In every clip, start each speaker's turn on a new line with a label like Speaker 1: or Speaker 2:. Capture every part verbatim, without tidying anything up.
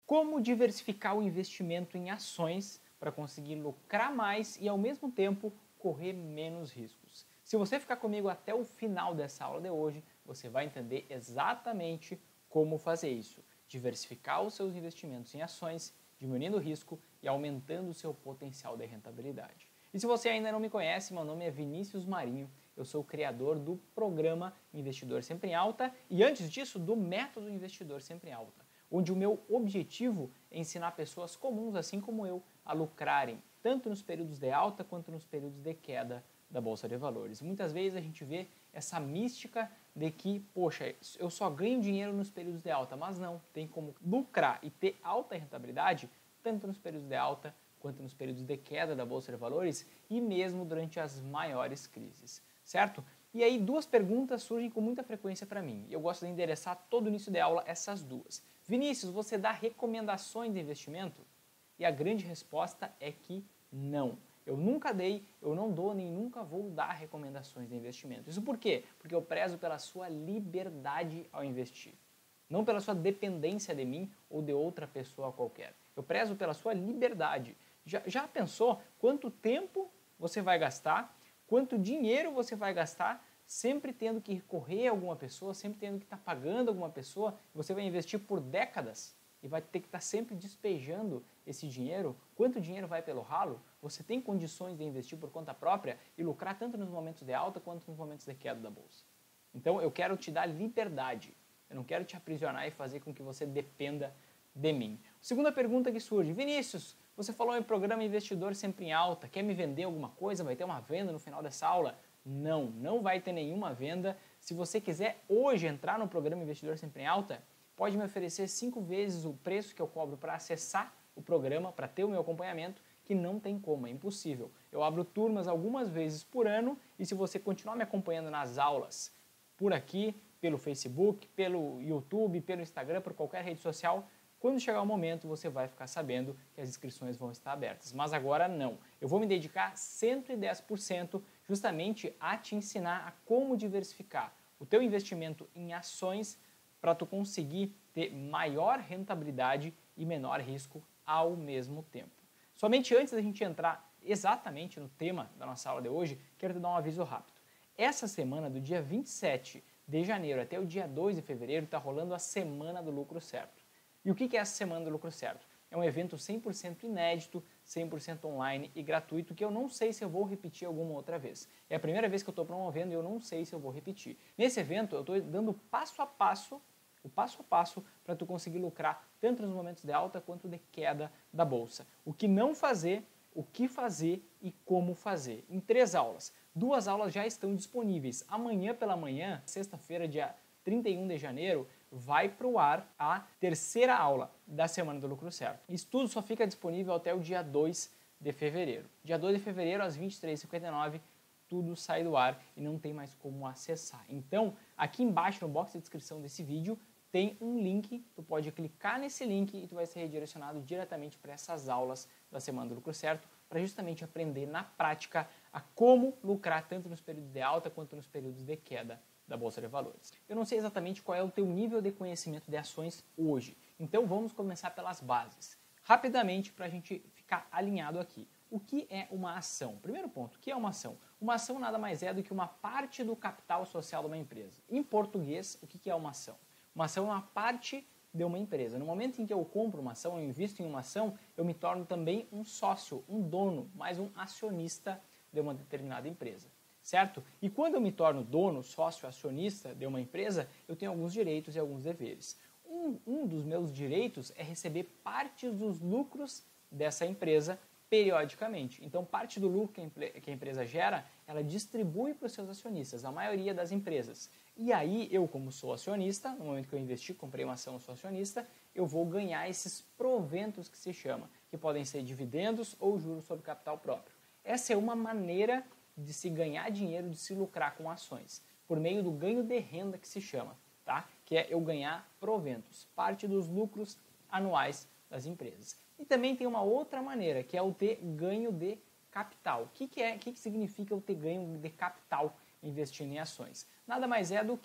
Speaker 1: Como diversificar o investimento em ações para conseguir lucrar mais e ao mesmo tempo correr menos riscos. Se você ficar comigo até o final dessa aula de hoje, você vai entender exatamente como fazer isso. Diversificar os seus investimentos em ações, diminuindo o risco e aumentando o seu potencial de rentabilidade. E se você ainda não me conhece, meu nome é Vinícius Marinho, eu sou o criador do programa Investidor Sempre em Alta e antes disso do método Investidor Sempre em Alta, onde o meu objetivo é ensinar pessoas comuns, assim como eu, a lucrarem tanto nos períodos de alta quanto nos períodos de queda da Bolsa de Valores. Muitas vezes a gente vê essa mística de que, poxa, eu só ganho dinheiro nos períodos de alta, mas não, tem como lucrar e ter alta rentabilidade tanto nos períodos de alta quanto nos períodos de queda da Bolsa de Valores e mesmo durante as maiores crises, certo? E aí duas perguntas surgem com muita frequência para mim e eu gosto de endereçar todo o início da aula essas duas. Vinícius, você dá recomendações de investimento? E a grande resposta é que não. Eu nunca dei, eu não dou nem nunca vou dar recomendações de investimento. Isso por quê? Porque eu prezo pela sua liberdade ao investir. Não pela sua dependência de mim ou de outra pessoa qualquer. Eu prezo pela sua liberdade. Já, já pensou quanto tempo você vai gastar, quanto dinheiro você vai gastar sempre tendo que recorrer a alguma pessoa, sempre tendo que estar pagando alguma pessoa, você vai investir por décadas e vai ter que estar sempre despejando esse dinheiro. Quanto dinheiro vai pelo ralo? Você tem condições de investir por conta própria e lucrar tanto nos momentos de alta quanto nos momentos de queda da bolsa. Então eu quero te dar liberdade, eu não quero te aprisionar e fazer com que você dependa de mim. Segunda pergunta que surge, Vinícius, você falou em programa Investidor Sempre em Alta, quer me vender alguma coisa? Vai ter uma venda no final dessa aula? Não, não vai ter nenhuma venda. Se você quiser hoje entrar no programa Investidor Sempre em Alta, pode me oferecer cinco vezes o preço que eu cobro para acessar o programa, para ter o meu acompanhamento, que não tem como, é impossível. Eu abro turmas algumas vezes por ano e se você continuar me acompanhando nas aulas por aqui, pelo Facebook, pelo YouTube, pelo Instagram, por qualquer rede social, quando chegar o momento você vai ficar sabendo que as inscrições vão estar abertas. Mas agora não. Eu vou me dedicar cento e dez por cento justamente a te ensinar a como diversificar o teu investimento em ações para tu conseguir ter maior rentabilidade e menor risco ao mesmo tempo. Somente antes da gente entrar exatamente no tema da nossa aula de hoje, quero te dar um aviso rápido. Essa semana, do dia vinte e sete de janeiro até o dia dois de fevereiro, está rolando a Semana do Lucro Certo. E o que é essa Semana do Lucro Certo? É um evento cem por cento inédito, cem por cento online e gratuito que eu não sei se eu vou repetir alguma outra vez. É a primeira vez que eu estou promovendo e eu não sei se eu vou repetir. Nesse evento eu estou dando passo a passo, o passo a passo para tu conseguir lucrar tanto nos momentos de alta quanto de queda da bolsa. O que não fazer, o que fazer e como fazer. Em três aulas. Duas aulas já estão disponíveis. Amanhã pela manhã, sexta-feira, dia trinta e um de janeiro, vai para o ar a terceira aula da Semana do Lucro Certo. Isso tudo só fica disponível até o dia dois de fevereiro. Dia dois de fevereiro, às vinte e três e cinquenta e nove, tudo sai do ar e não tem mais como acessar. Então, aqui embaixo no box de descrição desse vídeo, tem um link, tu pode clicar nesse link e tu vai ser redirecionado diretamente para essas aulas da Semana do Lucro Certo, para justamente aprender na prática a como lucrar tanto nos períodos de alta quanto nos períodos de queda da Bolsa de Valores. Eu não sei exatamente qual é o teu nível de conhecimento de ações hoje, então vamos começar pelas bases. Rapidamente, para a gente ficar alinhado aqui. O que é uma ação? Primeiro ponto, o que é uma ação? Uma ação nada mais é do que uma parte do capital social de uma empresa. Em português, o que é uma ação? Uma ação é uma parte de uma empresa. No momento em que eu compro uma ação, eu invisto em uma ação, eu me torno também um sócio, um dono, mais um acionista de uma determinada empresa. Certo? E quando eu me torno dono, sócio, acionista de uma empresa, eu tenho alguns direitos e alguns deveres. Um, um dos meus direitos é receber partes dos lucros dessa empresa periodicamente. Então, parte do lucro que a empresa gera, ela distribui para os seus acionistas, a maioria das empresas. E aí, eu como sou acionista, no momento que eu investi, comprei uma ação, sou acionista, eu vou ganhar esses proventos que se chama, que podem ser dividendos ou juros sobre capital próprio. Essa é uma maneira de se ganhar dinheiro, de se lucrar com ações, por meio do ganho de renda que se chama, tá? Que é eu ganhar proventos, parte dos lucros anuais das empresas. E também tem uma outra maneira, que é o ter ganho de capital. O que, que, é, o que, que significa o ter ganho de capital investindo em ações? Nada mais é do que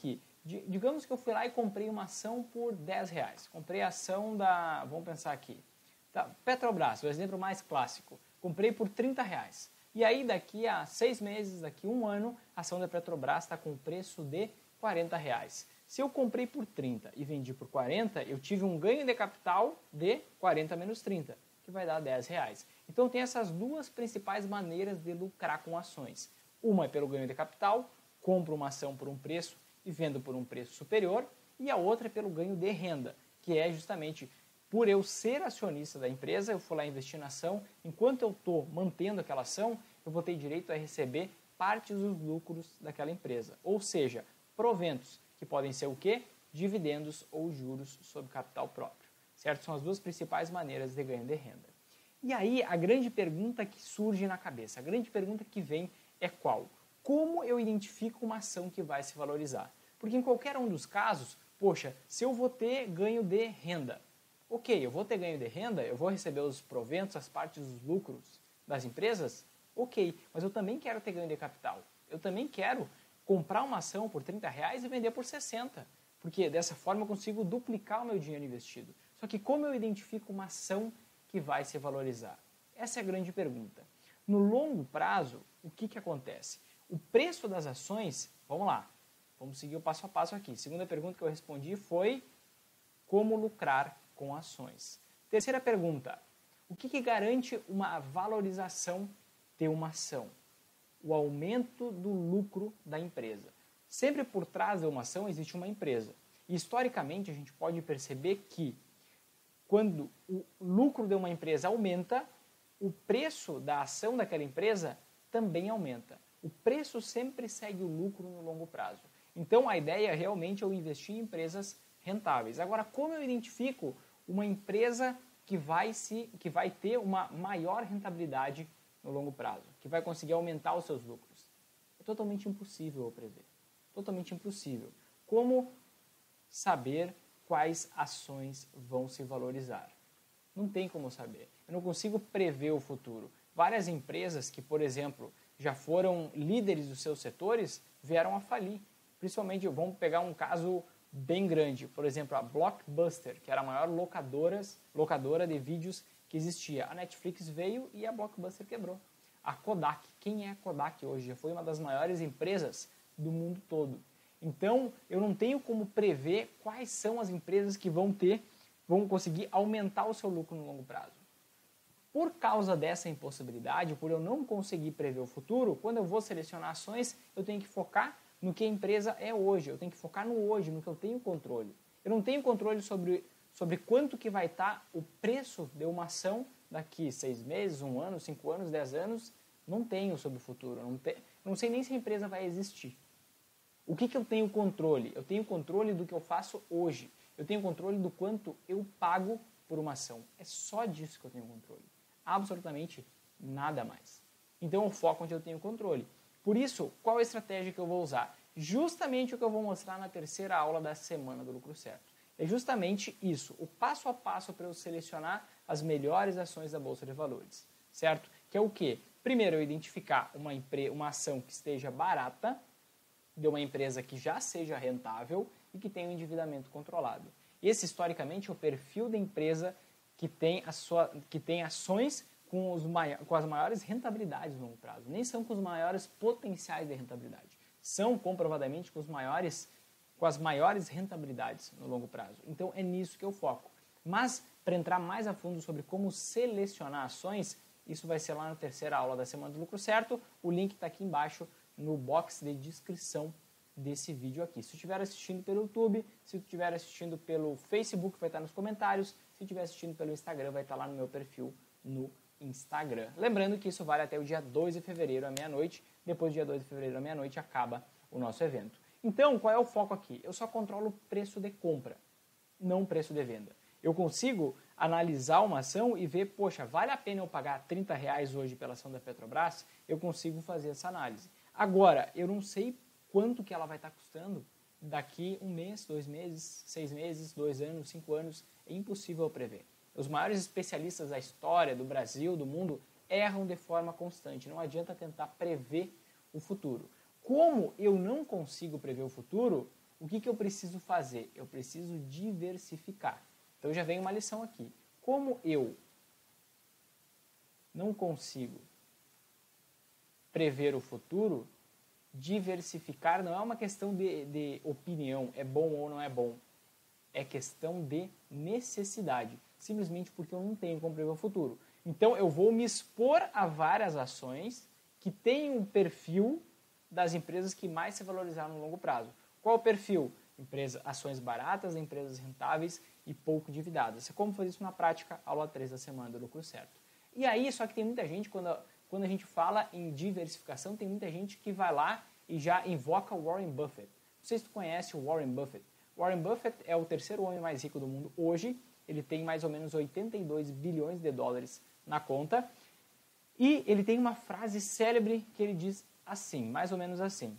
Speaker 1: Digamos que eu fui lá e comprei uma ação por dez reais. Comprei a ação da, vamos pensar aqui, da Petrobras, o exemplo mais clássico. Comprei por trinta reais. E aí daqui a seis meses, daqui a um ano, a ação da Petrobras está com o preço de quarenta reais. Se eu comprei por trinta e vendi por quarenta, eu tive um ganho de capital de quarenta menos trinta, que vai dar dez reais. Então tem essas duas principais maneiras de lucrar com ações. Uma é pelo ganho de capital, compro uma ação por um preço e vendo por um preço superior, e a outra é pelo ganho de renda, que é justamente por eu ser acionista da empresa, eu fui lá investir na ação, enquanto eu estou mantendo aquela ação, eu vou ter direito a receber parte dos lucros daquela empresa, ou seja, proventos, que podem ser o quê? Dividendos ou juros sobre capital próprio, certo? São as duas principais maneiras de ganho de renda. E aí a grande pergunta que surge na cabeça, a grande pergunta que vem é qual? Como eu identifico uma ação que vai se valorizar? Porque em qualquer um dos casos, poxa, se eu vou ter ganho de renda, ok, eu vou ter ganho de renda, eu vou receber os proventos, as partes dos lucros das empresas, ok, mas eu também quero ter ganho de capital. Eu também quero comprar uma ação por trinta reais e vender por sessenta, porque dessa forma eu consigo duplicar o meu dinheiro investido. Só que como eu identifico uma ação que vai se valorizar? Essa é a grande pergunta. No longo prazo, o que, que acontece? O preço das ações, vamos lá, vamos seguir o passo a passo aqui. Segunda pergunta que eu respondi foi como lucrar com ações. Terceira pergunta, o que, que garante uma valorização de uma ação? O aumento do lucro da empresa. Sempre por trás de uma ação existe uma empresa. E historicamente a gente pode perceber que quando o lucro de uma empresa aumenta, o preço da ação daquela empresa também aumenta. O preço sempre segue o lucro no longo prazo. Então a ideia realmente é eu investir em empresas rentáveis. Agora, como eu identifico uma empresa que vai, se, que vai ter uma maior rentabilidade no longo prazo, que vai conseguir aumentar os seus lucros? É totalmente impossível eu prever. Totalmente impossível. Como saber quais ações vão se valorizar? Não tem como saber. Eu não consigo prever o futuro. Várias empresas que, por exemplo, já foram líderes dos seus setores, vieram a falir. Principalmente, vamos pegar um caso bem grande. Por exemplo, a Blockbuster, que era a maior locadoras, locadora de vídeos que existia. A Netflix veio e a Blockbuster quebrou. A Kodak, quem é a Kodak hoje? Já foi uma das maiores empresas do mundo todo. Então, eu não tenho como prever quais são as empresas que vão ter, vão conseguir aumentar o seu lucro no longo prazo. Por causa dessa impossibilidade, por eu não conseguir prever o futuro, quando eu vou selecionar ações, eu tenho que focar no que a empresa é hoje, eu tenho que focar no hoje, no que eu tenho controle. Eu não tenho controle sobre, sobre quanto que vai estar o preço de uma ação daqui seis meses, um ano, cinco anos, dez anos, não tenho sobre o futuro, não, te, não sei nem se a empresa vai existir. O que, que eu tenho controle? Eu tenho controle do que eu faço hoje, eu tenho controle do quanto eu pago por uma ação. É só disso que eu tenho controle. Absolutamente nada mais. Então eu foco onde eu tenho controle. Por isso, qual a estratégia que eu vou usar? Justamente o que eu vou mostrar na terceira aula da semana do Lucro Certo. É justamente isso, o passo a passo para eu selecionar as melhores ações da Bolsa de Valores, certo? Que é o quê? Primeiro, eu identificar uma, empre... uma ação que esteja barata, de uma empresa que já seja rentável e que tenha um endividamento controlado. Esse, historicamente, é o perfil da empresa que tem, a sua, que tem ações com, os mai, com as maiores rentabilidades no longo prazo. Nem são com os maiores potenciais de rentabilidade. São, comprovadamente, com, os maiores, com as maiores rentabilidades no longo prazo. Então, é nisso que eu foco. Mas, para entrar mais a fundo sobre como selecionar ações, isso vai ser lá na terceira aula da Semana do Lucro Certo. O link está aqui embaixo no box de descrição desse vídeo aqui. Se tu estiver assistindo pelo YouTube, se tu estiver assistindo pelo Facebook, vai estar nos comentários. Se estiver assistindo pelo Instagram, vai estar lá no meu perfil no Instagram. Lembrando que isso vale até o dia dois de fevereiro à meia-noite. Depois do dia dois de fevereiro à meia-noite acaba o nosso evento. Então, qual é o foco aqui? Eu só controlo o preço de compra, não o preço de venda. Eu consigo analisar uma ação e ver, poxa, vale a pena eu pagar trinta reais hoje pela ação da Petrobras? Eu consigo fazer essa análise. Agora, eu não sei quanto que ela vai estar custando daqui um mês, dois meses, seis meses, dois anos, cinco anos. É impossível prever. Os maiores especialistas da história, do Brasil, do mundo, erram de forma constante. Não adianta tentar prever o futuro. Como eu não consigo prever o futuro, o que, que eu preciso fazer? Eu preciso diversificar. Então já vem uma lição aqui. Como eu não consigo prever o futuro, diversificar não é uma questão de, de opinião, é bom ou não é bom. É questão de necessidade, simplesmente porque eu não tenho como prever o futuro. Então eu vou me expor a várias ações que têm um perfil das empresas que mais se valorizaram no longo prazo. Qual o perfil? Empresa, ações baratas, empresas rentáveis e pouco endividadas. É como fazer isso na prática, aula três da semana do Lucro Certo. E aí, só que tem muita gente, quando, quando a gente fala em diversificação, tem muita gente que vai lá e já invoca o Warren Buffett. Não sei se tu conhece o Warren Buffett. Warren Buffett é o terceiro homem mais rico do mundo hoje. Ele tem mais ou menos oitenta e dois bilhões de dólares na conta. E ele tem uma frase célebre que ele diz assim, mais ou menos assim: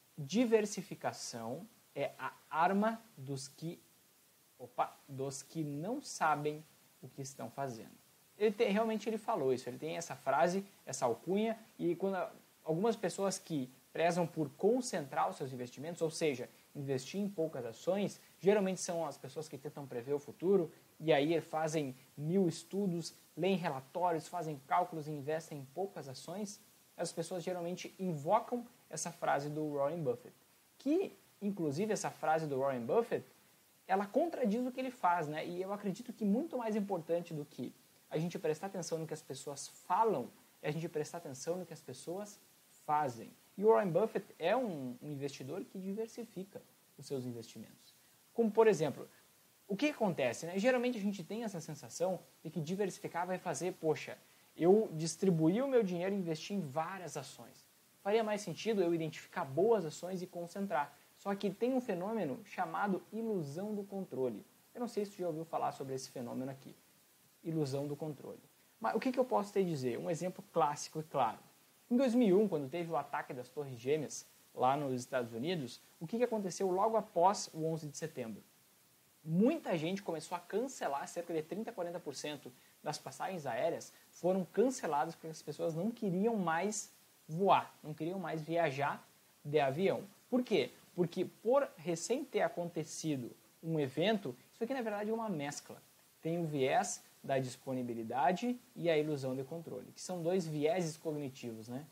Speaker 1: diversificação é a arma dos que, opa, dos que não sabem o que estão fazendo. Ele tem, realmente ele falou isso, ele tem essa frase, essa alcunha, e quando algumas pessoas que prezam por concentrar os seus investimentos, ou seja, investir em poucas ações, geralmente são as pessoas que tentam prever o futuro, e aí fazem mil estudos, leem relatórios, fazem cálculos e investem em poucas ações. As pessoas geralmente invocam essa frase do Warren Buffett, que, inclusive, essa frase do Warren Buffett, ela contradiz o que ele faz, né? E eu acredito que muito mais importante do que a gente prestar atenção no que as pessoas falam, é a gente prestar atenção no que as pessoas fazem. E o Warren Buffett é um, um investidor que diversifica os seus investimentos. Como, por exemplo, o que acontece, né? Geralmente a gente tem essa sensação de que diversificar vai fazer, poxa, eu distribuir o meu dinheiro e investir em várias ações. Faria mais sentido eu identificar boas ações e concentrar. Só que tem um fenômeno chamado ilusão do controle. Eu não sei se você já ouviu falar sobre esse fenômeno aqui. Ilusão do controle. Mas o que, que eu posso te dizer? Um exemplo clássico e claro. Em dois mil e um, quando teve o ataque das Torres Gêmeas, lá nos Estados Unidos, o que, que aconteceu logo após o onze de setembro? Muita gente começou a cancelar, cerca de trinta a quarenta por cento das passagens aéreas foram canceladas porque as pessoas não queriam mais voar, não queriam mais viajar de avião. Por quê? Porque por recém ter acontecido um evento, isso aqui na verdade é uma mescla. Tem o viés da disponibilidade e a ilusão de controle, que são dois vieses cognitivos, né?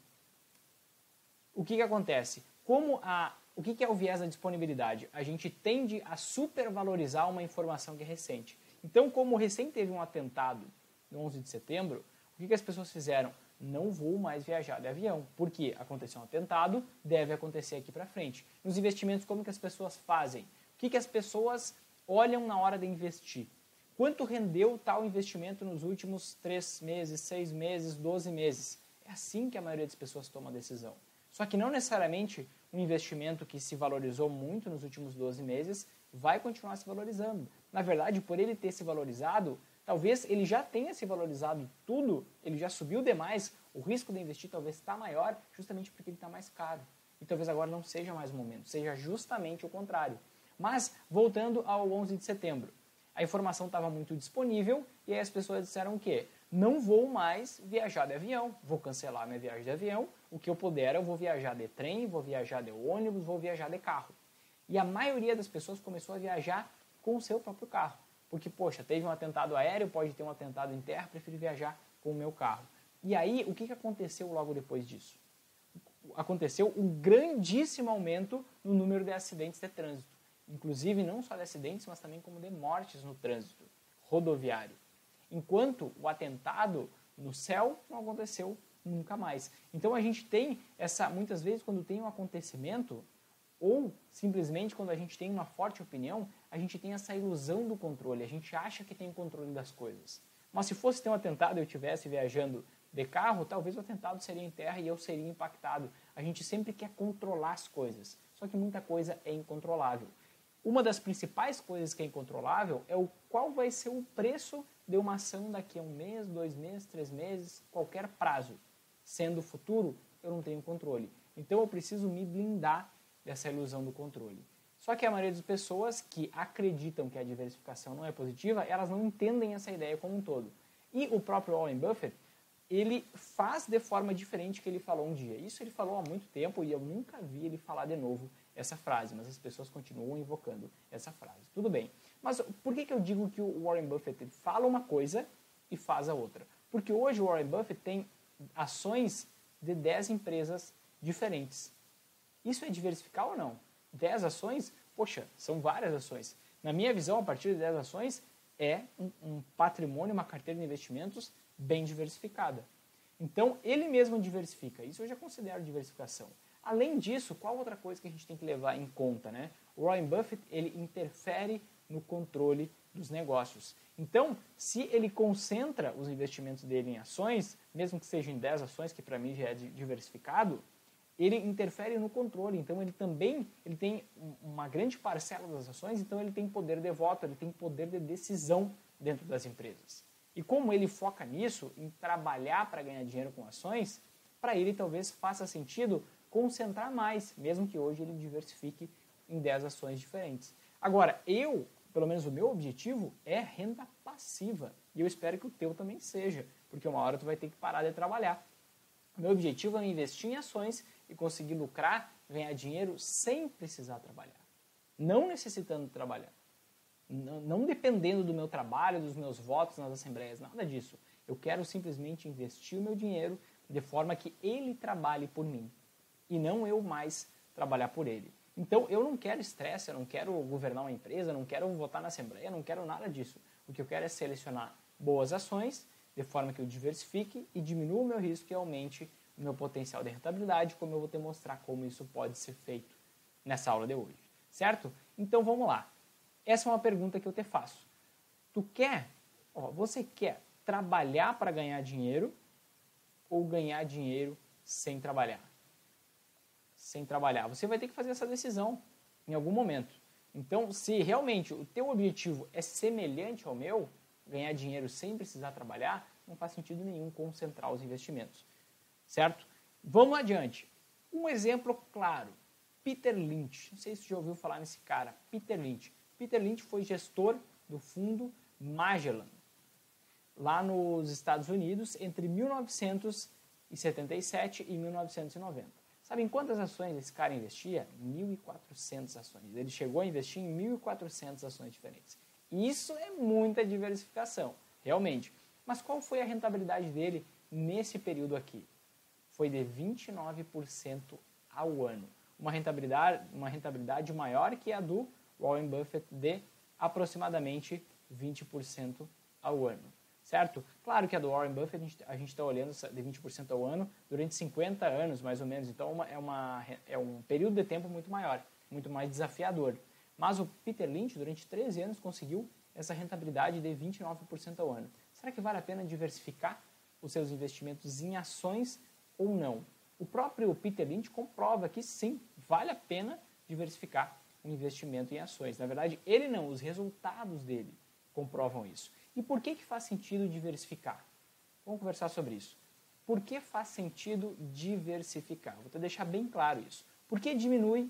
Speaker 1: O que que acontece? Como a, o que que é o viés da disponibilidade? A gente tende a supervalorizar uma informação que é recente. Então, como recém teve um atentado no onze de setembro, o que que as pessoas fizeram? Não vou mais viajar de avião, porque aconteceu um atentado, deve acontecer aqui para frente. Nos investimentos, como que as pessoas fazem? O que que as pessoas olham na hora de investir? Quanto rendeu tal investimento nos últimos três meses, seis meses, doze meses? É assim que a maioria das pessoas toma a decisão. Só que não necessariamente um investimento que se valorizou muito nos últimos doze meses vai continuar se valorizando. Na verdade, por ele ter se valorizado, talvez ele já tenha se valorizado tudo, ele já subiu demais, o risco de investir talvez está maior, justamente porque ele está mais caro. E talvez agora não seja mais o momento, seja justamente o contrário. Mas, voltando ao onze de setembro, a informação estava muito disponível e aí as pessoas disseram o quê? Não vou mais viajar de avião, vou cancelar minha viagem de avião, o que eu puder eu vou viajar de trem, vou viajar de ônibus, vou viajar de carro. E a maioria das pessoas começou a viajar com o seu próprio carro. Porque, poxa, teve um atentado aéreo, pode ter um atentado em terra, prefiro viajar com o meu carro. E aí, o que aconteceu logo depois disso? Aconteceu um grandíssimo aumento no número de acidentes de trânsito. Inclusive, não só de acidentes, mas também como de mortes no trânsito rodoviário. Enquanto o atentado no céu não aconteceu nunca mais. Então, a gente tem essa, muitas vezes, quando tem um acontecimento, ou simplesmente quando a gente tem uma forte opinião, a gente tem essa ilusão do controle, a gente acha que tem o controle das coisas. Mas se fosse ter um atentado e eu estivesse viajando de carro, talvez o atentado seria em terra e eu seria impactado. A gente sempre quer controlar as coisas, só que muita coisa é incontrolável. Uma das principais coisas que é incontrolável é o qual vai ser o preço de uma ação daqui a um mês, dois meses, três meses, qualquer prazo. Sendo futuro, eu não tenho controle. Então eu preciso me blindar dessa ilusão do controle. Só que a maioria das pessoas que acreditam que a diversificação não é positiva, elas não entendem essa ideia como um todo. E o próprio Warren Buffett, ele faz de forma diferente que ele falou um dia. Isso ele falou há muito tempo e eu nunca vi ele falar de novo essa frase, mas as pessoas continuam invocando essa frase. Tudo bem. Mas por que, que eu digo que o Warren Buffett fala uma coisa e faz a outra? Porque hoje o Warren Buffett tem ações de dez empresas diferentes. Isso é diversificar ou não? dez ações? Poxa, são várias ações. Na minha visão, a partir de dez ações, é um, um patrimônio, uma carteira de investimentos bem diversificada. Então, ele mesmo diversifica. Isso eu já considero diversificação. Além disso, qual outra coisa que a gente tem que levar em conta, né? O Warren Buffett, ele interfere no controle dos negócios. Então, se ele concentra os investimentos dele em ações, mesmo que sejam em dez ações, que para mim já é diversificado, ele interfere no controle. Então, ele também ele tem uma grande parcela das ações, então ele tem poder de voto, ele tem poder de decisão dentro das empresas. E como ele foca nisso, em trabalhar para ganhar dinheiro com ações, para ele talvez faça sentido concentrar mais, mesmo que hoje ele diversifique em dez ações diferentes. Agora, eu, pelo menos o meu objetivo é renda passiva. E eu espero que o teu também seja, porque uma hora tu vai ter que parar de trabalhar. Meu objetivo é investir em ações e conseguir lucrar, ganhar dinheiro sem precisar trabalhar. Não necessitando trabalhar. Não, não dependendo do meu trabalho, dos meus votos nas assembleias, nada disso. Eu quero simplesmente investir o meu dinheiro de forma que ele trabalhe por mim e não eu mais trabalhar por ele. Então, eu não quero estresse, eu não quero governar uma empresa, eu não quero votar na assembleia, eu não quero nada disso. O que eu quero é selecionar boas ações de forma que eu diversifique e diminua o meu risco e aumente o meu potencial de rentabilidade, como eu vou te mostrar como isso pode ser feito nessa aula de hoje, certo? Então, vamos lá. Essa é uma pergunta que eu te faço. Tu quer, ó, você quer trabalhar para ganhar dinheiro ou ganhar dinheiro sem trabalhar? Sem trabalhar. Você vai ter que fazer essa decisão em algum momento. Então, se realmente o teu objetivo é semelhante ao meu, ganhar dinheiro sem precisar trabalhar, não faz sentido nenhum concentrar os investimentos. Certo? Vamos adiante. Um exemplo claro. Peter Lynch. Não sei se você já ouviu falar nesse cara. Peter Lynch. Peter Lynch foi gestor do fundo Magellan, lá nos Estados Unidos, entre mil novecentos e setenta e sete e mil novecentos e noventa. Sabe em quantas ações esse cara investia? mil e quatrocentas ações. Ele chegou a investir em mil e quatrocentas ações diferentes. Isso é muita diversificação, realmente. Mas qual foi a rentabilidade dele nesse período aqui? Foi de vinte e nove por cento ao ano. Uma rentabilidade, uma rentabilidade maior que a do Warren Buffett de aproximadamente vinte por cento ao ano. Certo? Claro que a do Warren Buffett a gente está olhando de vinte por cento ao ano durante cinquenta anos, mais ou menos. Então uma, é, uma, é um período de tempo muito maior, muito mais desafiador. Mas o Peter Lynch, durante treze anos, conseguiu essa rentabilidade de vinte e nove por cento ao ano. Será que vale a pena diversificar os seus investimentos em ações ou não? O próprio Peter Lynch comprova que sim, vale a pena diversificar o investimento em ações. Na verdade, ele não, os resultados dele comprovam isso. E por que, que faz sentido diversificar? Vamos conversar sobre isso. Por que faz sentido diversificar? Vou te deixar bem claro isso. Por que diminui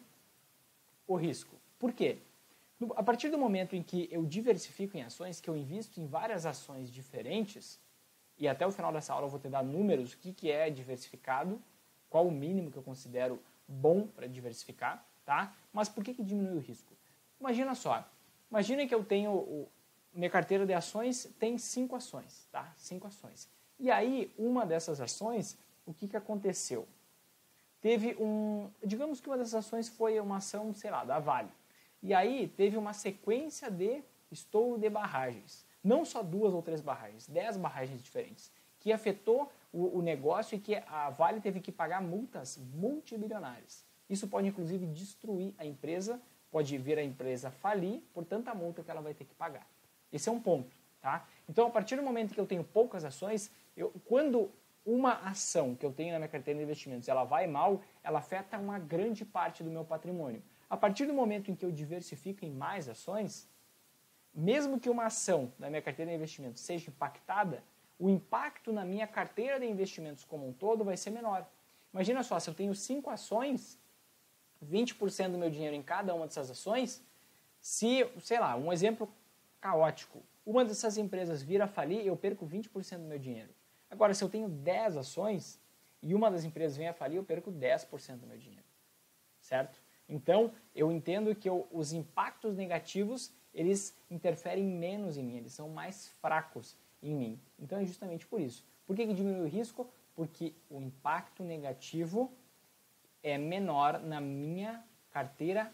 Speaker 1: o risco? Por quê? A partir do momento em que eu diversifico em ações, que eu invisto em várias ações diferentes, e até o final dessa aula eu vou te dar números, o que, que é diversificado, qual o mínimo que eu considero bom para diversificar, tá? Mas por que, que diminui o risco? Imagina só, imagina que eu tenho, o, minha carteira de ações tem cinco ações, tá? Cinco ações. E aí, uma dessas ações, o que, que aconteceu? Teve um, digamos que uma dessas ações foi uma ação, sei lá, da Vale. E aí teve uma sequência de estouro de barragens. Não só duas ou três barragens, dez barragens diferentes, que afetou o, o negócio e que a Vale teve que pagar multas multibilionárias. Isso pode, inclusive, destruir a empresa, pode vir a empresa falir por tanta multa que ela vai ter que pagar. Esse é um ponto, tá? Então, a partir do momento que eu tenho poucas ações, eu, quando uma ação que eu tenho na minha carteira de investimentos ela vai mal, ela afeta uma grande parte do meu patrimônio. A partir do momento em que eu diversifico em mais ações, mesmo que uma ação da minha carteira de investimentos seja impactada, o impacto na minha carteira de investimentos como um todo vai ser menor. Imagina só, se eu tenho cinco ações, vinte por cento do meu dinheiro em cada uma dessas ações, se, sei lá, um exemplo caótico, uma dessas empresas vir a falir, eu perco vinte por cento do meu dinheiro. Agora, se eu tenho dez ações e uma das empresas vem a falir, eu perco dez por cento do meu dinheiro. Certo? Então, eu entendo que eu, os impactos negativos, eles interferem menos em mim, eles são mais fracos em mim. Então, é justamente por isso. Por que que diminui o risco? Porque o impacto negativo é menor na minha carteira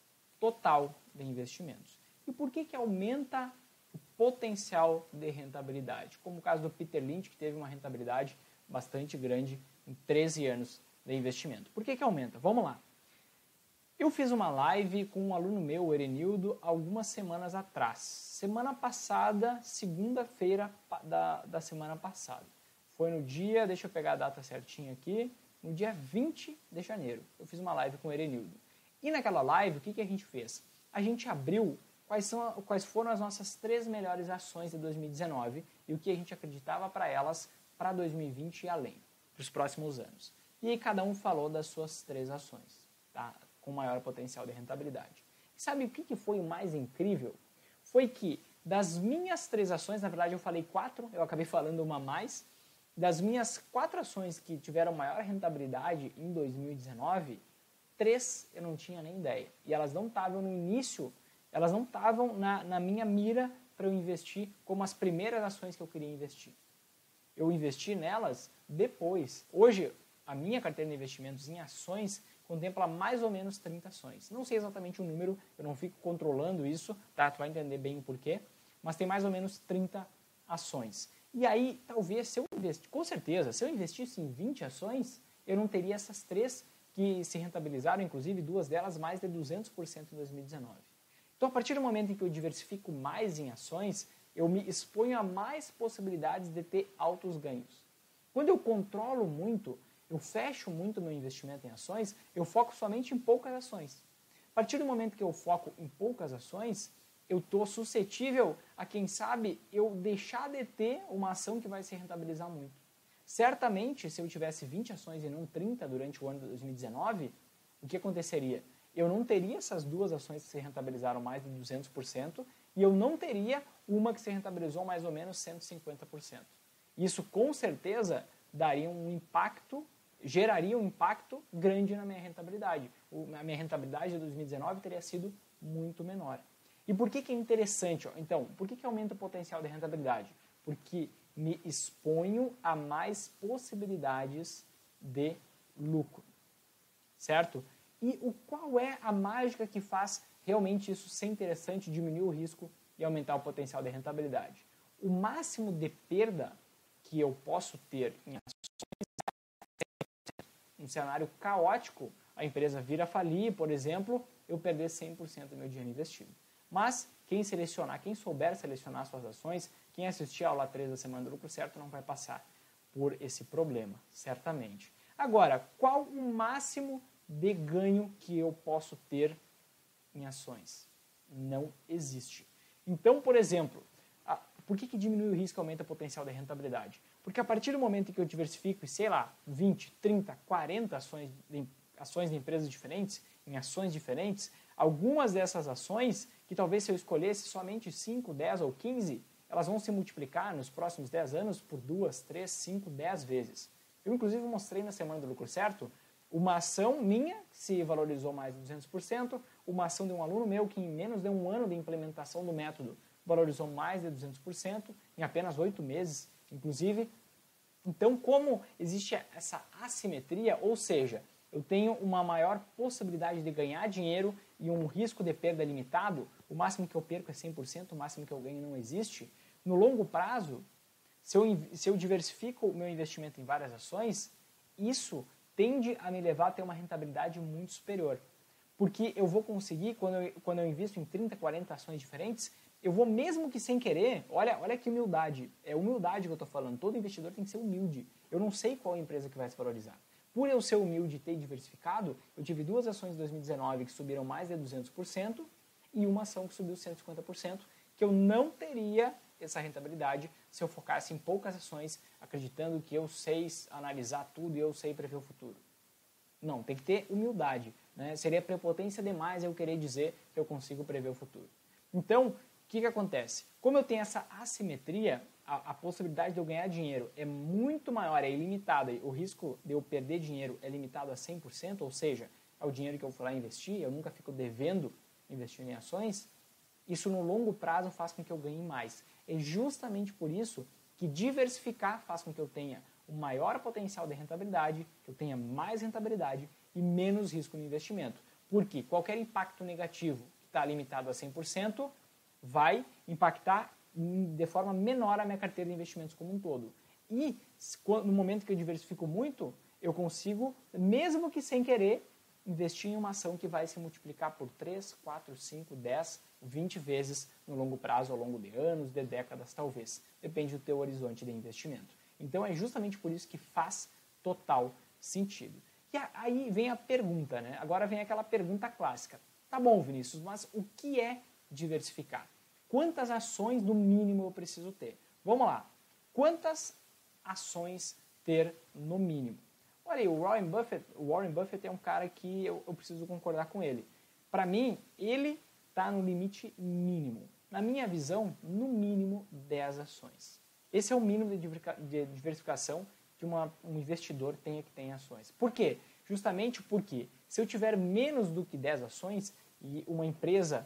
Speaker 1: total de investimentos. E por que que aumenta o potencial de rentabilidade? Como o caso do Peter Lynch, que teve uma rentabilidade bastante grande em treze anos de investimento. Por que que aumenta? Vamos lá. Eu fiz uma live com um aluno meu, o Erenildo, algumas semanas atrás. Semana passada, segunda-feira da, da semana passada. Foi no dia, deixa eu pegar a data certinha aqui, no dia vinte de janeiro. Eu fiz uma live com o Erenildo. E naquela live, o que que a gente fez? A gente abriu quais, são, quais foram as nossas três melhores ações de dois mil e dezenove e o que a gente acreditava para elas para dois mil e vinte e além, para os próximos anos. E aí cada um falou das suas três ações, tá? Com maior potencial de rentabilidade. E sabe o que que foi o mais incrível? Foi que das minhas três ações, na verdade eu falei quatro, eu acabei falando uma a mais, das minhas quatro ações que tiveram maior rentabilidade em dois mil e dezenove, três eu não tinha nem ideia. E elas não estavam no início, elas não estavam na, na minha mira para eu investir como as primeiras ações que eu queria investir. Eu investi nelas depois. Hoje, a minha carteira de investimentos em ações contempla mais ou menos trinta ações. Não sei exatamente o número, eu não fico controlando isso, tá? Tu vai entender bem o porquê, mas tem mais ou menos trinta ações. E aí, talvez, se eu investir, com certeza, se eu investisse em vinte ações, eu não teria essas três que se rentabilizaram, inclusive duas delas mais de duzentos por cento em dois mil e dezenove. Então, a partir do momento em que eu diversifico mais em ações, eu me exponho a mais possibilidades de ter altos ganhos. Quando eu controlo muito, eu fecho muito meu investimento em ações, eu foco somente em poucas ações. A partir do momento que eu foco em poucas ações, eu estou suscetível a, quem sabe, eu deixar de ter uma ação que vai se rentabilizar muito. Certamente, se eu tivesse vinte ações e não trinta durante o ano de dois mil e dezenove, o que aconteceria? Eu não teria essas duas ações que se rentabilizaram mais de duzentos por cento e eu não teria uma que se rentabilizou mais ou menos cento e cinquenta por cento. Isso, com certeza, daria um impacto, geraria um impacto grande na minha rentabilidade. A minha rentabilidade de dois mil e dezenove teria sido muito menor. E por que que é interessante? Então, por que que aumenta o potencial de rentabilidade? Porque me exponho a mais possibilidades de lucro, certo? E o, qual é a mágica que faz realmente isso ser interessante, diminuir o risco e aumentar o potencial de rentabilidade? O máximo de perda que eu posso ter em ações, um cenário caótico, a empresa vir a falir, por exemplo, eu perder cem por cento do meu dinheiro investido. Mas quem selecionar, quem souber selecionar suas ações, quem assistir a aula três da Semana do Lucro Certo não vai passar por esse problema, certamente. Agora, qual o máximo de ganho que eu posso ter em ações? Não existe. Então, por exemplo, a, por que que diminui o risco e aumenta o potencial de rentabilidade? Porque a partir do momento em que eu diversifico, sei lá, vinte, trinta, quarenta ações de, ações de empresas diferentes, em ações diferentes, algumas dessas ações, que talvez se eu escolhesse somente cinco, dez ou quinze, elas vão se multiplicar nos próximos dez anos por duas, três, cinco, dez vezes. Eu, inclusive, mostrei na Semana do Lucro Certo uma ação minha que se valorizou mais de duzentos por cento, uma ação de um aluno meu que em menos de um ano de implementação do método valorizou mais de duzentos por cento, em apenas oito meses, inclusive. Então, como existe essa assimetria, ou seja, eu tenho uma maior possibilidade de ganhar dinheiro e um risco de perda limitado, o máximo que eu perco é cem por cento, o máximo que eu ganho não existe. No longo prazo, se eu, se eu diversifico o meu investimento em várias ações, isso tende a me levar a ter uma rentabilidade muito superior. Porque eu vou conseguir, quando eu, quando eu invisto em trinta, quarenta ações diferentes, eu vou, mesmo que sem querer, olha, olha que humildade, é humildade que eu estou falando, todo investidor tem que ser humilde. Eu não sei qual empresa que vai se valorizar. Por eu ser humilde e ter diversificado, eu tive duas ações em dois mil e dezenove que subiram mais de duzentos por cento e uma ação que subiu cento e cinquenta por cento, que eu não teria essa rentabilidade se eu focasse em poucas ações, acreditando que eu sei analisar tudo e eu sei prever o futuro. Não, tem que ter humildade, né? Seria prepotência demais eu querer dizer que eu consigo prever o futuro. Então, o que que acontece? Como eu tenho essa assimetria, a, a possibilidade de eu ganhar dinheiro é muito maior, é ilimitada, e o risco de eu perder dinheiro é limitado a cem por cento, ou seja, ao dinheiro que eu fui lá investir, eu nunca fico devendo investindo em ações, isso no longo prazo faz com que eu ganhe mais. É justamente por isso que diversificar faz com que eu tenha um maior potencial de rentabilidade, que eu tenha mais rentabilidade e menos risco no investimento. Porque qualquer impacto negativo que está limitado a cem por cento vai impactar de forma menor a minha carteira de investimentos como um todo. E no momento que eu diversifico muito, eu consigo, mesmo que sem querer, investir em uma ação que vai se multiplicar por três, quatro, cinco, dez, vinte vezes no longo prazo, ao longo de anos, de décadas talvez. Depende do teu horizonte de investimento. Então é justamente por isso que faz total sentido. E aí vem a pergunta, né? Agora vem aquela pergunta clássica. Tá bom, Vinícius, mas o que é diversificar? Quantas ações no mínimo eu preciso ter? Vamos lá. Quantas ações ter no mínimo? Olha aí, o Warren Buffett, o Warren Buffett é um cara que eu, eu preciso concordar com ele. Para mim, ele está no limite mínimo. Na minha visão, no mínimo dez ações. Esse é o mínimo de diversificação que uma, um investidor tenha que ter em ações. Por quê? Justamente porque se eu tiver menos do que dez ações e uma empresa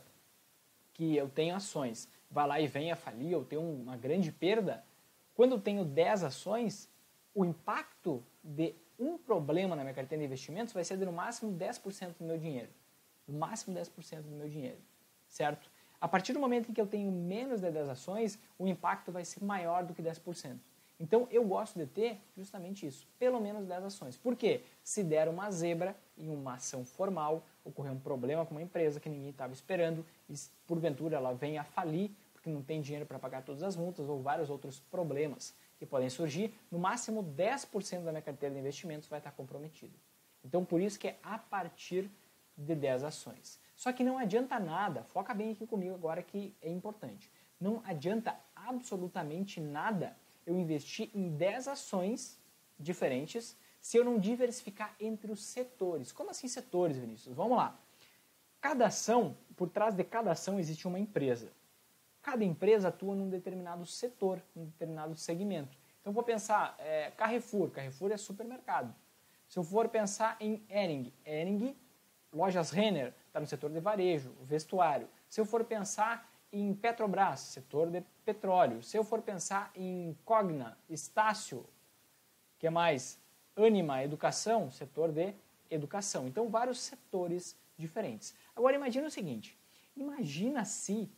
Speaker 1: que eu tenho ações vai lá e venha falir ou tem uma grande perda, quando eu tenho dez ações, o impacto de um problema na minha carteira de investimentos vai ser de no máximo dez por cento do meu dinheiro. No máximo dez por cento do meu dinheiro, certo? A partir do momento em que eu tenho menos de dez ações, o impacto vai ser maior do que dez por cento. Então, eu gosto de ter justamente isso, pelo menos dez ações. Por quê? Se der uma zebra em uma ação formal, ocorreu um problema com uma empresa que ninguém estava esperando e, porventura, ela venha a falir porque não tem dinheiro para pagar todas as multas ou vários outros problemas que podem surgir, no máximo dez por cento da minha carteira de investimentos vai estar comprometida. Então, por isso que é a partir de dez ações. Só que não adianta nada, foca bem aqui comigo agora que é importante, não adianta absolutamente nada eu investir em dez ações diferentes se eu não diversificar entre os setores. Como assim setores, Vinícius? Vamos lá. Cada ação, por trás de cada ação existe uma empresa. Cada empresa atua num determinado setor, num determinado segmento. Então, eu vou pensar, é, Carrefour. Carrefour é supermercado. Se eu for pensar em Hering, Hering, lojas Renner, está no setor de varejo, vestuário. Se eu for pensar em Petrobras, setor de petróleo. Se eu for pensar em Cogna, Estácio, que é mais? Anima, educação, setor de educação. Então, vários setores diferentes. Agora, imagina o seguinte. Imagina se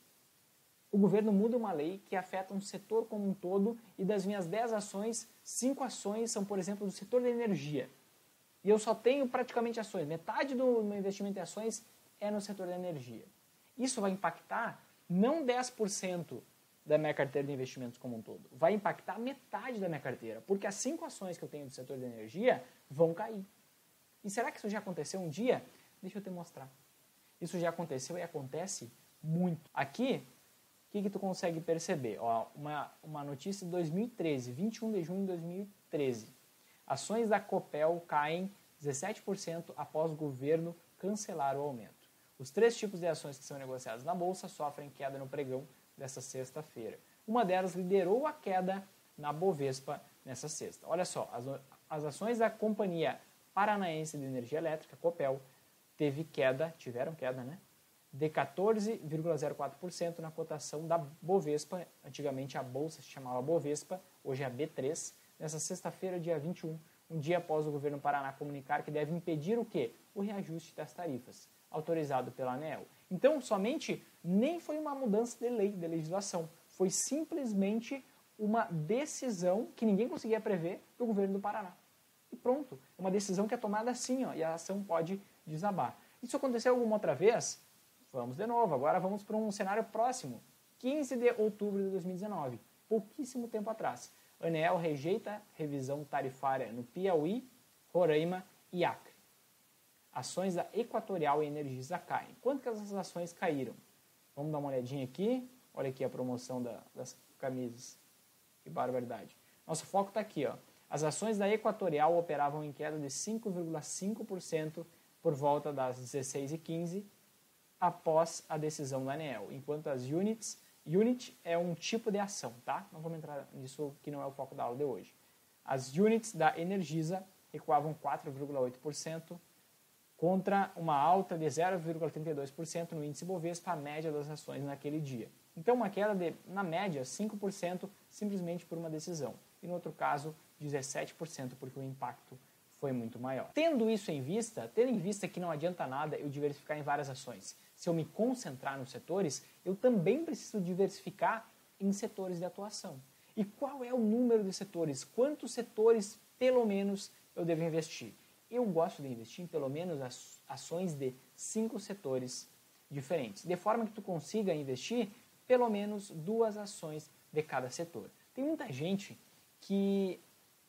Speaker 1: o governo muda uma lei que afeta um setor como um todo e das minhas dez ações, cinco ações são, por exemplo, do setor da energia. E eu só tenho praticamente ações. Metade do meu investimento em ações é no setor da energia. Isso vai impactar não dez por cento da minha carteira de investimentos como um todo. Vai impactar metade da minha carteira, porque as cinco ações que eu tenho do setor da energia vão cair. E será que isso já aconteceu um dia? Deixa eu te mostrar. Isso já aconteceu e acontece muito. Aqui, o que, que tu consegue perceber? Ó, uma, uma notícia de dois mil e treze, vinte e um de junho de dois mil e treze. Ações da Copel caem dezessete por cento após o governo cancelar o aumento. Os três tipos de ações que são negociadas na Bolsa sofrem queda no pregão desta sexta-feira. Uma delas liderou a queda na Bovespa nessa sexta. Olha só, as, as ações da Companhia Paranaense de Energia Elétrica, Copel, teve queda, tiveram queda, né? De quatorze vírgula zero quatro por cento na cotação da Bovespa. Antigamente a Bolsa se chamava Bovespa, hoje é a B três. Nessa sexta-feira, dia vinte e um, um dia após o governo Paraná comunicar que deve impedir o quê? O reajuste das tarifas, autorizado pela ANEEL. Então, somente nem foi uma mudança de lei, de legislação. Foi simplesmente uma decisão que ninguém conseguia prever do governo do Paraná. E pronto, uma decisão que é tomada assim, ó, e a ação pode desabar. Isso aconteceu alguma outra vez? Vamos de novo, agora vamos para um cenário próximo. quinze de outubro de dois mil e dezenove, pouquíssimo tempo atrás. A ANEEL rejeita revisão tarifária no Piauí, Roraima e Acre. Ações da Equatorial Energisa caem. Quanto que essas ações caíram? Vamos dar uma olhadinha aqui. Olha aqui a promoção da, das camisas. Que barbaridade. Nosso foco está aqui, ó. As ações da Equatorial operavam em queda de cinco vírgula cinco por cento por volta das dezesseis e quinze após a decisão da ANEEL, enquanto as units, unit é um tipo de ação, tá? Não vamos entrar nisso que não é o foco da aula de hoje. As units da Energisa recuavam quatro vírgula oito por cento contra uma alta de zero vírgula oitenta e dois por cento no índice Bovespa, a média das ações naquele dia. Então, uma queda de, na média, cinco por cento simplesmente por uma decisão. E no outro caso, dezessete por cento porque o impacto foi muito maior. Tendo isso em vista, tendo em vista que não adianta nada eu diversificar em várias ações. Se eu me concentrar nos setores, eu também preciso diversificar em setores de atuação. E qual é o número de setores? Quantos setores, pelo menos, eu devo investir? Eu gosto de investir em pelo menos ações de cinco setores diferentes, de forma que tu consiga investir pelo menos duas ações de cada setor. Tem muita gente que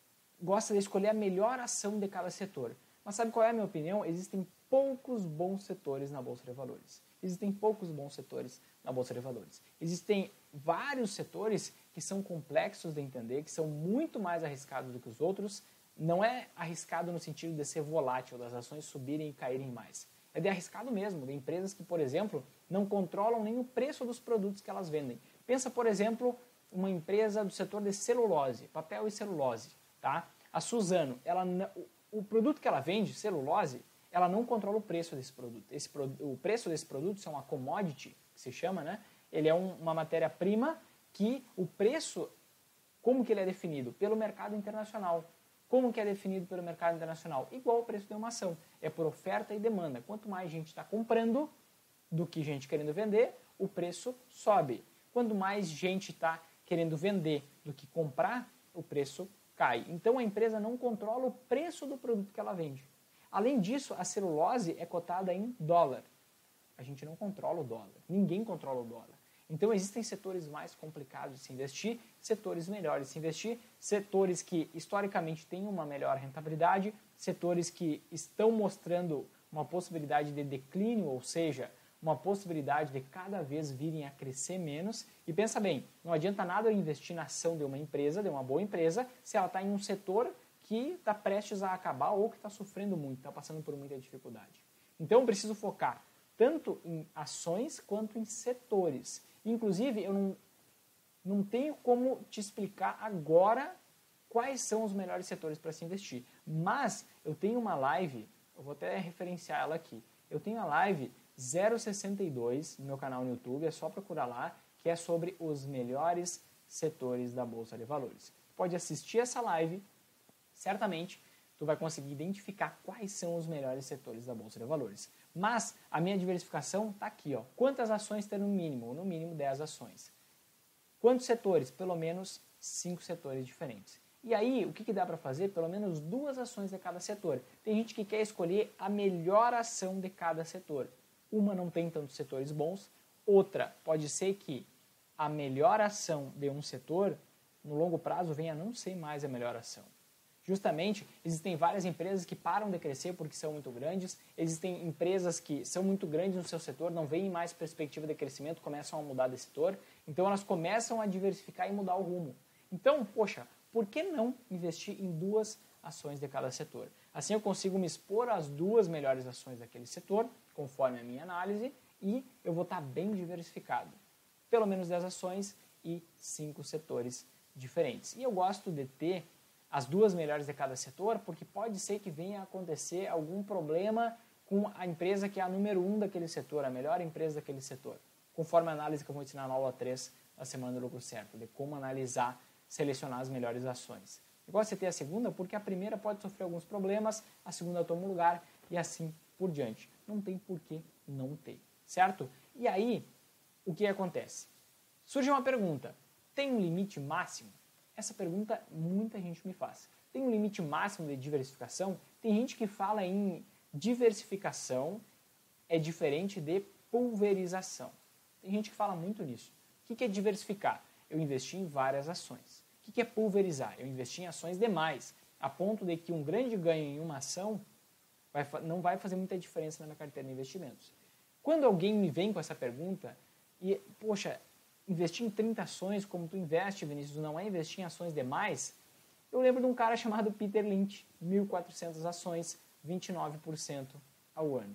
Speaker 1: gosta de escolher a melhor ação de cada setor. Mas sabe qual é a minha opinião? Existem poucos bons setores na Bolsa de Valores. Existem poucos bons setores na Bolsa de Valores. Existem vários setores que são complexos de entender, que são muito mais arriscados do que os outros. Não é arriscado no sentido de ser volátil, das ações subirem e caírem mais. É de arriscado mesmo, de empresas que, por exemplo, não controlam nem o preço dos produtos que elas vendem. Pensa, por exemplo, uma empresa do setor de celulose, papel e celulose. Tá? A Suzano, ela, o produto que ela vende, celulose, ela não controla o preço desse produto. Esse, o preço desse produto é uma commodity, que se chama, né? Ele é um, uma matéria-prima que o preço, como que ele é definido? Pelo mercado internacional. Como que é definido pelo mercado internacional? Igual ao preço de uma ação. É por oferta e demanda. Quanto mais gente está comprando do que gente querendo vender, o preço sobe. Quanto mais gente está querendo vender do que comprar, o preço cai. Então a empresa não controla o preço do produto que ela vende. Além disso, a celulose é cotada em dólar. A gente não controla o dólar. Ninguém controla o dólar. Então existem setores mais complicados de se investir, setores melhores de se investir, setores que historicamente têm uma melhor rentabilidade, setores que estão mostrando uma possibilidade de declínio, ou seja, uma possibilidade de cada vez virem a crescer menos. E pensa bem, não adianta nada eu investir na ação de uma empresa, de uma boa empresa, se ela está em um setor que está prestes a acabar ou que está sofrendo muito, está passando por muita dificuldade. Então eu preciso focar tanto em ações quanto em setores. Inclusive, eu não, não tenho como te explicar agora quais são os melhores setores para se investir. Mas eu tenho uma live, eu vou até referenciar ela aqui. Eu tenho a live zero sessenta e dois no meu canal no YouTube, é só procurar lá, que é sobre os melhores setores da Bolsa de Valores. Pode assistir essa live, certamente tu vai conseguir identificar quais são os melhores setores da Bolsa de Valores. Mas a minha diversificação está aqui, ó. Quantas ações ter no mínimo? No mínimo dez ações. Quantos setores? Pelo menos cinco setores diferentes. E aí, o que, que dá para fazer? Pelo menos duas ações de cada setor. Tem gente que quer escolher a melhor ação de cada setor. Uma não tem tantos setores bons, outra pode ser que a melhor ação de um setor, no longo prazo, venha a não ser mais a melhor ação. Justamente, existem várias empresas que param de crescer porque são muito grandes, existem empresas que são muito grandes no seu setor, não veem mais perspectiva de crescimento, começam a mudar de setor, então elas começam a diversificar e mudar o rumo. Então, poxa, por que não investir em duas ações de cada setor? Assim eu consigo me expor às duas melhores ações daquele setor, conforme a minha análise, e eu vou estar bem diversificado. Pelo menos dez ações e cinco setores diferentes. E eu gosto de ter as duas melhores de cada setor, porque pode ser que venha a acontecer algum problema com a empresa que é a número um daquele setor, a melhor empresa daquele setor, conforme a análise que eu vou ensinar na aula três da Semana do Lucro Certo, de como analisar, selecionar as melhores ações. Eu gosto de ter a segunda porque a primeira pode sofrer alguns problemas, a segunda toma o lugar e assim por diante. Não tem por que não ter, certo? E aí, o que acontece? Surge uma pergunta, tem um limite máximo? Essa pergunta muita gente me faz. Tem um limite máximo de diversificação? Tem gente que fala em diversificação é diferente de pulverização. Tem gente que fala muito nisso. O que é diversificar? Eu investi em várias ações. O que é pulverizar? Eu investi em ações demais, a ponto de que um grande ganho em uma ação vai, não vai fazer muita diferença na minha carteira de investimentos. Quando alguém me vem com essa pergunta, e, poxa, investir em trinta ações, como tu investe, Vinícius, não é investir em ações demais? Eu lembro de um cara chamado Peter Lynch, mil e quatrocentas ações, vinte e nove por cento ao ano.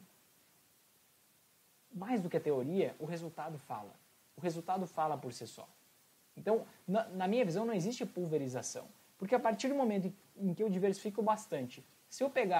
Speaker 1: Mais do que a teoria, o resultado fala. O resultado fala por si só. Então, na, na minha visão, não existe pulverização. Porque a partir do momento em que eu diversifico bastante, se eu pegar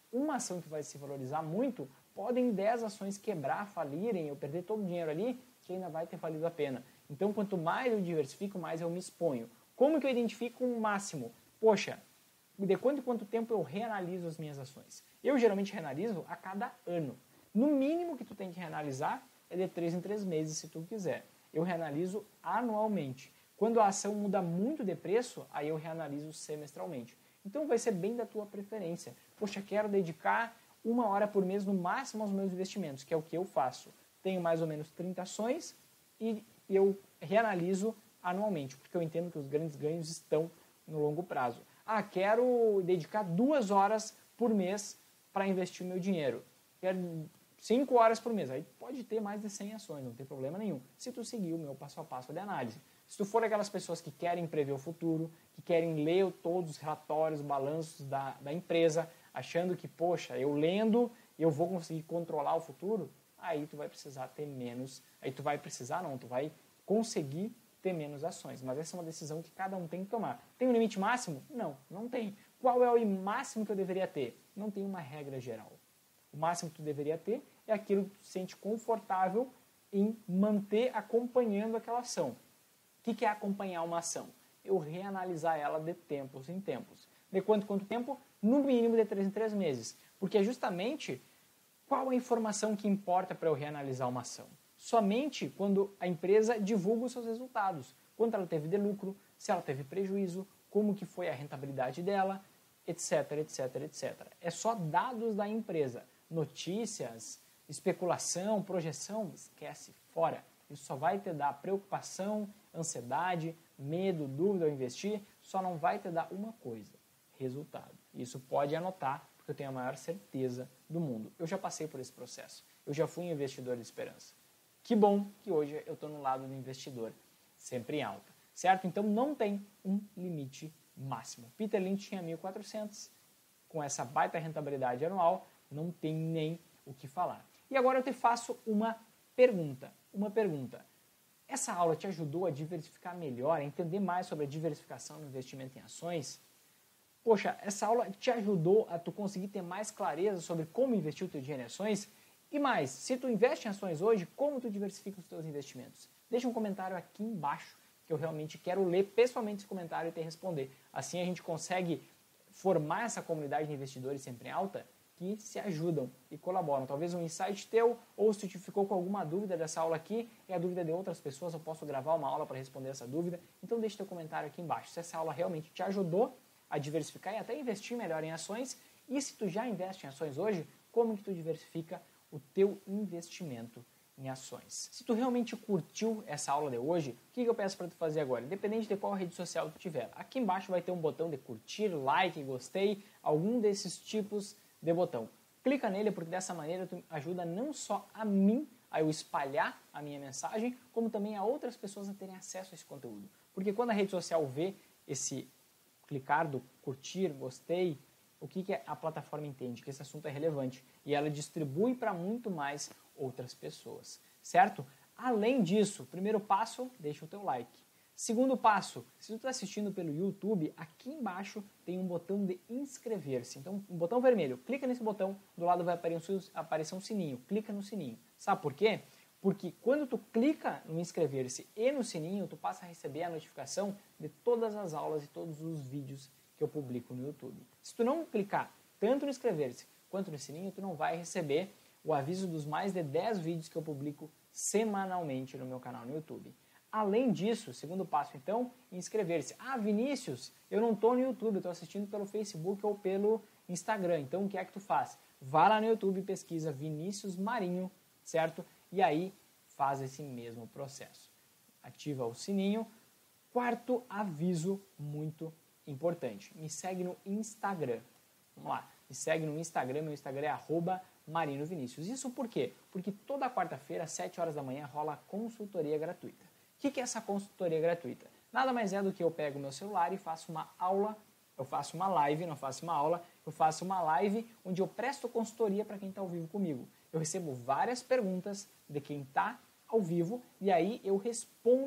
Speaker 1: uma ação que vai se valorizar muito, podem dez ações quebrar, falirem, eu perder todo o dinheiro ali, que ainda vai ter valido a pena. Então, quanto mais eu diversifico, mais eu me exponho. Como que eu identifico um máximo? Poxa, de quanto em quanto tempo eu reanaliso as minhas ações? Eu geralmente reanaliso a cada ano. No mínimo que tu tem que reanalisar é de três em três meses, se tu quiser. Eu reanaliso anualmente. Quando a ação muda muito de preço, aí eu reanaliso semestralmente. Então vai ser bem da tua preferência. Poxa, quero dedicar uma hora por mês no máximo aos meus investimentos, que é o que eu faço. Tenho mais ou menos trinta ações e eu reanaliso anualmente, porque eu entendo que os grandes ganhos estão no longo prazo. Ah, quero dedicar duas horas por mês para investir o meu dinheiro. Quero cinco horas por mês. Aí pode ter mais de cem ações, não tem problema nenhum. Se tu seguir o meu passo a passo de análise. Se tu for aquelas pessoas que querem prever o futuro, que querem ler todos os relatórios, balanços da, da empresa, achando que, poxa, eu lendo eu vou conseguir controlar o futuro, aí tu vai precisar ter menos, aí tu vai precisar não, tu vai conseguir ter menos ações. Mas essa é uma decisão que cada um tem que tomar. Tem um limite máximo? Não, não tem. Qual é o máximo que eu deveria ter? Não tem uma regra geral. O máximo que tu deveria ter é aquilo que tu se sente confortável em manter acompanhando aquela ação. O que é acompanhar uma ação? Eu reanalisar ela de tempos em tempos. De quanto quanto tempo? No mínimo de três em três meses. Porque é justamente qual a informação que importa para eu reanalisar uma ação? Somente quando a empresa divulga os seus resultados. Quanto ela teve de lucro, se ela teve prejuízo, como que foi a rentabilidade dela, etc, etc, etcétera. É só dados da empresa. Notícias, especulação, projeção, esquece, fora. Isso só vai te dar preocupação, ansiedade, medo, dúvida ao investir, só não vai te dar uma coisa, resultado. Isso pode anotar, porque eu tenho a maior certeza do mundo. Eu já passei por esse processo. Eu já fui um investidor de esperança. Que bom que hoje eu estou no lado do investidor, sempre em alta. Certo? Então não tem um limite máximo. Peter Lynch tinha mil e quatrocentos, com essa baita rentabilidade anual, não tem nem o que falar. E agora eu te faço uma pergunta. Uma pergunta. Essa aula te ajudou a diversificar melhor, a entender mais sobre a diversificação no investimento em ações? Poxa, essa aula te ajudou a tu conseguir ter mais clareza sobre como investir o teu dinheiro em ações? E mais, se tu investe em ações hoje, como tu diversifica os teus investimentos? Deixa um comentário aqui embaixo, que eu realmente quero ler pessoalmente esse comentário e te responder. Assim a gente consegue formar essa comunidade de investidores sempre em alta que se ajudam e colaboram. Talvez um insight teu, ou se tu ficou com alguma dúvida dessa aula aqui, é a dúvida de outras pessoas, eu posso gravar uma aula para responder essa dúvida. Então deixa teu comentário aqui embaixo. Se essa aula realmente te ajudou a diversificar e até investir melhor em ações, e se tu já investe em ações hoje, como que tu diversifica o teu investimento em ações. Se tu realmente curtiu essa aula de hoje, o que eu peço para tu fazer agora? Independente de qual rede social tu tiver, aqui embaixo vai ter um botão de curtir, like, gostei, algum desses tipos de botão. Clica nele porque dessa maneira tu ajuda não só a mim a eu espalhar a minha mensagem, como também a outras pessoas a terem acesso a esse conteúdo. Porque quando a rede social vê esse clicar do curtir, gostei, o que, que a plataforma entende? Que esse assunto é relevante e ela distribui para muito mais outras pessoas, certo? Além disso, primeiro passo, deixa o teu like. Segundo passo, se tu está assistindo pelo YouTube, aqui embaixo tem um botão de inscrever-se. Então, um botão vermelho, clica nesse botão, do lado vai aparecer um sininho, clica no sininho. Sabe por quê? Porque quando tu clica no inscrever-se e no sininho, tu passa a receber a notificação de todas as aulas e todos os vídeos que eu publico no YouTube. Se tu não clicar tanto no inscrever-se quanto no sininho, tu não vai receber o aviso dos mais de dez vídeos que eu publico semanalmente no meu canal no YouTube. Além disso, segundo passo então, inscrever-se. Ah, Vinícius, eu não estou no YouTube, eu estou assistindo pelo Facebook ou pelo Instagram. Então o que é que tu faz? Vá lá no YouTube e pesquisa Vinícius Marinho, certo? E aí faz esse mesmo processo. Ativa o sininho. Quarto aviso muito importante. Me segue no Instagram. Vamos lá. Me segue no Instagram. Meu Instagram é arroba Marino Vinícius. Isso por quê? Porque toda quarta-feira, às sete horas da manhã, rola consultoria gratuita. O que é essa consultoria gratuita? Nada mais é do que eu pego o meu celular e faço uma aula, eu faço uma live, não faço uma aula, eu faço uma live onde eu presto consultoria para quem está ao vivo comigo. Eu recebo várias perguntas de quem está ao vivo e aí eu respondo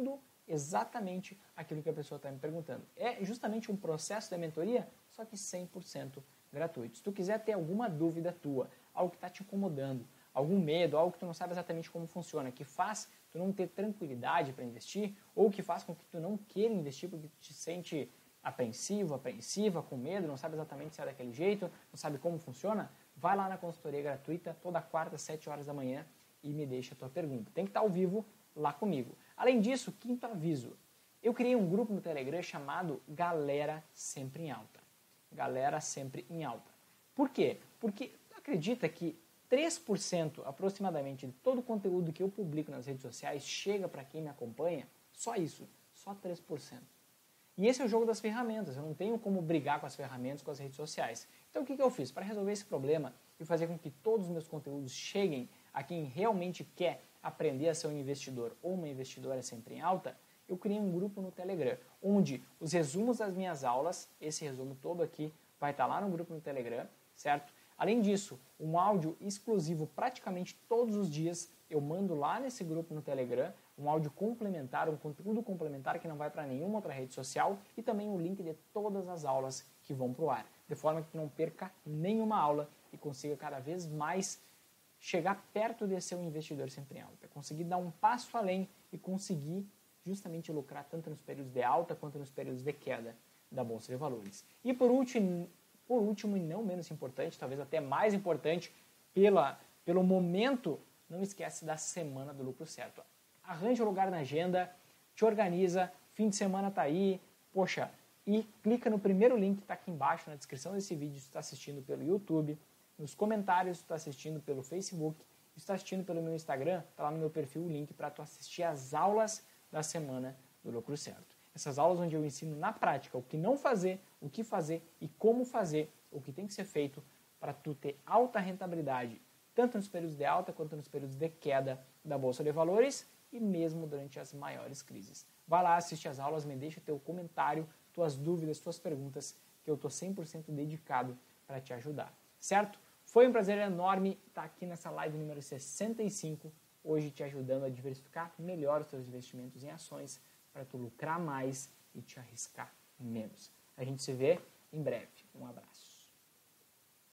Speaker 1: exatamente aquilo que a pessoa está me perguntando. É justamente um processo da mentoria, só que cem por cento gratuito. Se tu quiser ter alguma dúvida tua, algo que está te incomodando, algum medo, algo que tu não sabe exatamente como funciona, que faz tu não ter tranquilidade para investir, ou que faz com que tu não queira investir porque tu te sente apreensivo, apreensiva, com medo, não sabe exatamente se é daquele jeito, não sabe como funciona, vai lá na consultoria gratuita toda quarta, às sete horas da manhã e me deixa a tua pergunta. Tem que estar ao vivo lá comigo. Além disso, quinto aviso, eu criei um grupo no Telegram chamado Galera Sempre em Alta. Galera Sempre em Alta. Por quê? Porque tu acredita que três por cento aproximadamente de todo o conteúdo que eu publico nas redes sociais chega para quem me acompanha? Só isso, só três por cento. E esse é o jogo das ferramentas, eu não tenho como brigar com as ferramentas, com as redes sociais. Então o que, que eu fiz? Para resolver esse problema e fazer com que todos os meus conteúdos cheguem a quem realmente quer aprender a ser um investidor ou uma investidora sempre em alta, eu criei um grupo no Telegram, onde os resumos das minhas aulas, esse resumo todo aqui, vai estar lá no grupo no Telegram, certo? Além disso, um áudio exclusivo praticamente todos os dias eu mando lá nesse grupo no Telegram, um áudio complementar, um conteúdo complementar que não vai para nenhuma outra rede social e também o link de todas as aulas que vão para o ar, de forma que tu não perca nenhuma aula e consiga cada vez mais chegar perto de ser um investidor sempre em alta, conseguir dar um passo além e conseguir justamente lucrar tanto nos períodos de alta quanto nos períodos de queda da Bolsa de Valores. E por último, por último e não menos importante, talvez até mais importante, pela, pelo momento, não esquece da Semana do Lucro Certo. Arranja um lugar na agenda, te organiza, fim de semana tá aí, poxa, e clica no primeiro link que está aqui embaixo na descrição desse vídeo, se está assistindo pelo YouTube, nos comentários se está assistindo pelo Facebook, se está assistindo pelo meu Instagram, está lá no meu perfil o link para tu assistir as aulas da Semana do Lucro Certo. Essas aulas onde eu ensino na prática o que não fazer, o que fazer e como fazer, o que tem que ser feito para tu ter alta rentabilidade, tanto nos períodos de alta quanto nos períodos de queda da Bolsa de Valores e mesmo durante as maiores crises. Vai lá, assiste as aulas, me deixa teu comentário, tuas dúvidas, tuas perguntas, que eu estou cem por cento dedicado para te ajudar, certo? Foi um prazer enorme estar aqui nessa live número sessenta e cinco, hoje te ajudando a diversificar melhor os teus investimentos em ações para tu lucrar mais e te arriscar menos. A gente se vê em breve. Um abraço.